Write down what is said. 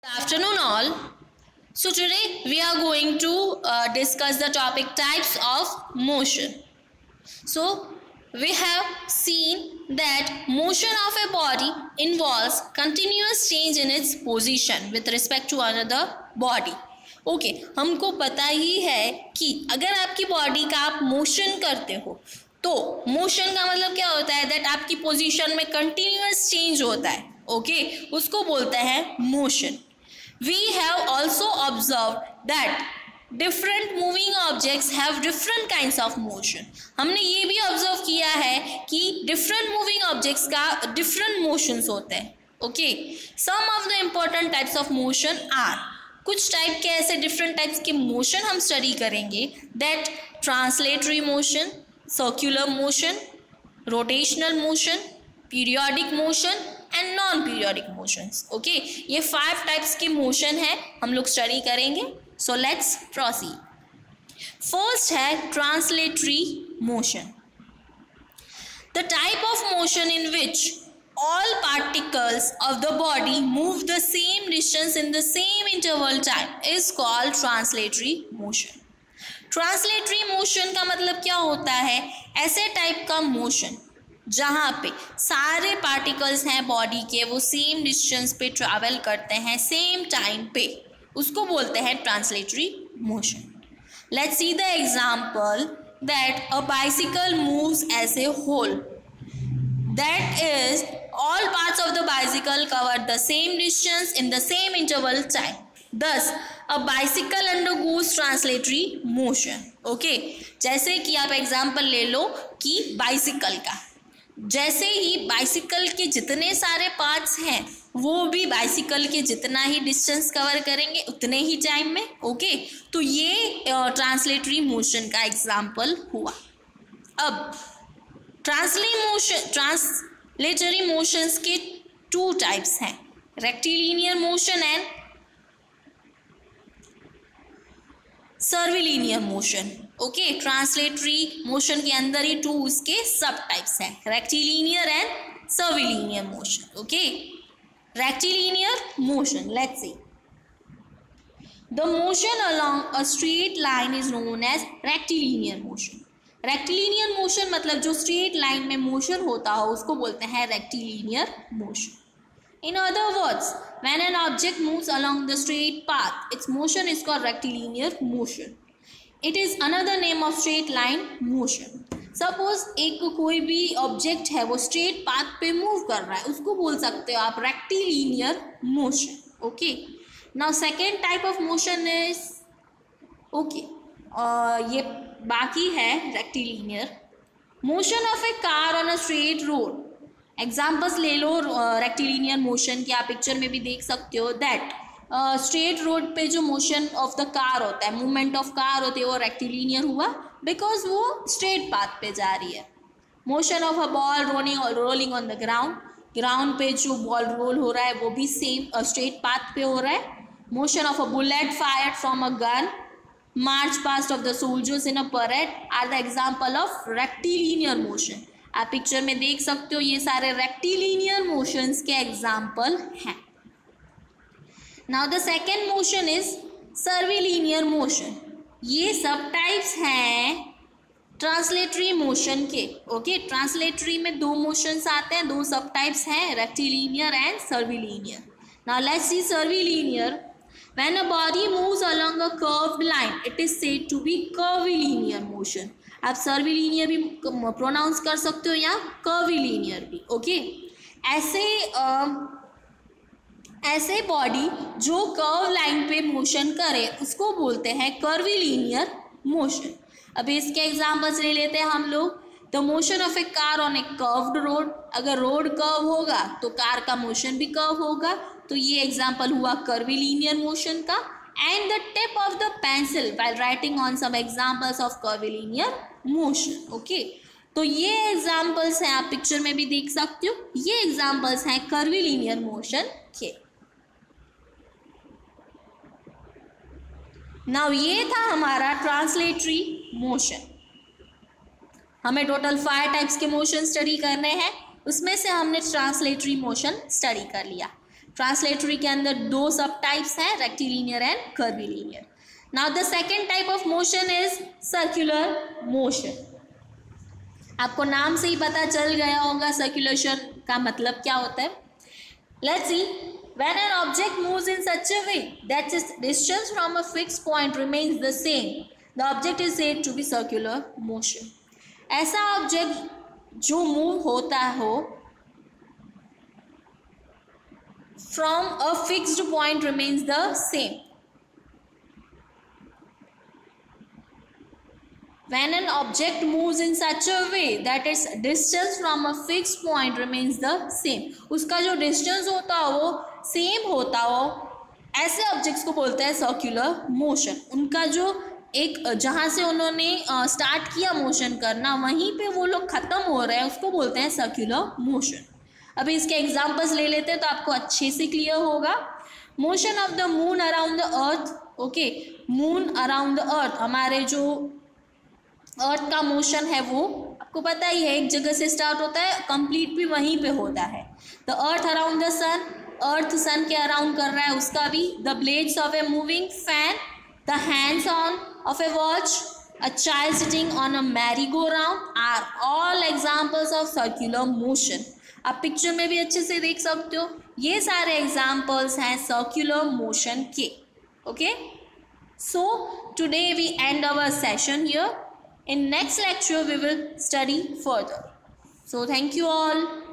Afternoon all. So today we are going to discuss the topic types of motion. So we have seen that motion of a body involves continuous change in its position with respect to another body. Okay हमको पता ही है कि अगर आपकी body का आप motion करते हो तो मोशन का मतलब क्या होता है, दैट आपकी पोजीशन में कंटिन्यूअस चेंज होता है. ओके उसको बोलते हैं motion. We have also observed that different moving objects have different kinds of motion. हमने ये भी ऑब्जर्व किया है कि different moving objects का different motions होते हैं. Okay, some of the important types of motion are, कुछ टाइप के ऐसे different types के motion हम स्टडी करेंगे. That translatory motion, circular motion, rotational motion, periodic motion and non periodic motions. Okay ये 5 टाइप्स के मोशन है, हम लोग स्टडी करेंगे. So let's proceed. फर्स्ट है translatory motion. The type of motion in which all particles of the body move the same distance in the same interval time is called translatory motion. Translatory motion का मतलब क्या होता है, ऐसे type का motion जहाँ पे सारे पार्टिकल्स हैं बॉडी के, वो सेम डिस्टेंस पे ट्रैवल करते हैं सेम टाइम पे, उसको बोलते हैं translatory motion. Let's see the example that a bicycle moves as a whole. That is all parts of the bicycle cover the same distance in the same interval time. Thus, a bicycle undergoes translatory motion. Okay, जैसे कि आप example ले लो कि bicycle का, जैसे ही bicycle के जितने सारे पार्ट्स हैं वो भी बाइसिकल के जितना ही डिस्टेंस कवर करेंगे उतने ही टाइम में. ओके तो ये ट्रांसलेटरी मोशन का एग्जांपल हुआ. अब ट्रांसलेटरी मोशंस के 2 टाइप्स हैं, rectilinear motion and curvilinear motion. Okay translatory motion के अंदर ही 2 उसके सब टाइप्स हैं, rectilinear and curvilinear motion. Okay rectilinear motion, let's see. The motion along a straight line is known as rectilinear motion. Rectilinear motion मतलब जो straight line में motion होता हो उसको बोलते हैं rectilinear motion. In other words, when an object moves along the straight path, its motion is called rectilinear motion. It is another name of straight line motion. Suppose एक कोई भी object है वो स्ट्रेट पाथ पे move कर रहा है, उसको बोल सकते हो आप rectilinear motion. Okay now second type of motion is ये बाकी है rectilinear motion of a car on a straight road. Examples ले लो रेक्टिलिनियर मोशन की, आप पिक्चर में भी देख सकते हो. दैट स्ट्रेट रोड पे जो मोशन ऑफ द कार होता है, मूवमेंट ऑफ कार होती है, वो रेक्टिलिनियर हुआ बिकॉज वो स्ट्रेट पाथ पे जा रही है. Motion of a ball rolling on the ground, ground पे जो बॉल रोल हो रहा है वो भी सेम स्ट्रेट पाथ पे हो रहा है. Motion of a bullet fired from a gun, march past of the soldiers in a parade are the example of rectilinear motion. आप पिक्चर में देख सकते हो ये सारे रेक्टिलिनियर मोशंस के एग्जाम्पल हैं. Now the second motion is curvilinear motion. ये सब टाइप्स हैं ट्रांसलेटरी मोशन के. ओके ट्रांसलेटरी में 2 मोशंस आते हैं, 2 सब टाइप्स हैं, rectilinear and curvilinear. Now let's C सर्विलिनियर. When a body moves along a curved line, it is said to be curvilinear motion. आप सर्विलिनियर भी प्रोनाउंस कर सकते हो या कर्विलिनियर भी. ओके ऐसे बॉडी जो कर्व लाइन पे मोशन करे उसको बोलते हैं कर्विलिनियर मोशन. अभी इसके एग्जांपल्स ले लेते हैं हम लोग. The motion of a car on a curved road. अगर रोड कर्व होगा तो कार का मोशन भी कर्व होगा, तो ये एग्जांपल हुआ कर्विलिनियर मोशन का. And the tip of the pencil while writing on some examples of curvilinear motion. Okay, तो ये एग्जाम्पल्स हैं, आप पिक्चर में भी देख सकते हो. ये एग्जाम्पल्स हैं कर्विलिनियर मोशन के. नाउ ये था हमारा ट्रांसलेटरी मोशन. हमें टोटल 5 टाइप्स के मोशन स्टडी करने हैं, उसमें से हमने ट्रांसलेटरी मोशन स्टडी कर लिया. ट्रांसलेटरी के अंदर दो सब टाइप्स हैं, rectilinear and curvilinear. Now the second type of motion is circular motion. आपको नाम से ही पता चल गया होगा सर्कुलेशन का मतलब क्या होता है. Let's see. When an object moves in such a way that its distance from a fixed point remains the same, the object is said to be circular motion. ऐसा ऑब्जेक्ट जो मूव होता हो from a fixed point remains the same. When an object moves in such a way that its distance from a fixed point remains the same, उसका जो distance होता हो वो same होता हो, ऐसे ऑब्जेक्ट्स को बोलते हैं सर्कुलर मोशन. उनका जो एक जहाँ से उन्होंने स्टार्ट किया मोशन करना वहीं पे वो लोग ख़त्म हो रहे हैं, उसको बोलते हैं सर्कुलर मोशन. अभी इसके एग्जांपल्स ले लेते हैं तो आपको अच्छे से क्लियर होगा. Motion of the moon around the earth. Okay, moon around the earth, हमारे जो अर्थ का मोशन है वो आपको पता ही है, एक जगह से स्टार्ट होता है, कंप्लीट भी वहीं पे होता है. The earth around the sun, earth sun के अराउंड कर रहा है, उसका भी. The blades of a moving fan, the hands on of a watch, a child sitting on a merry go round are all examples of circular motion. आप picture में भी अच्छे से देख सकते हो, ये सारे एग्जाम्पल्स हैं सर्कुलर मोशन के. Okay, so today we end our session here. In next lecture we will study further. So thank you all.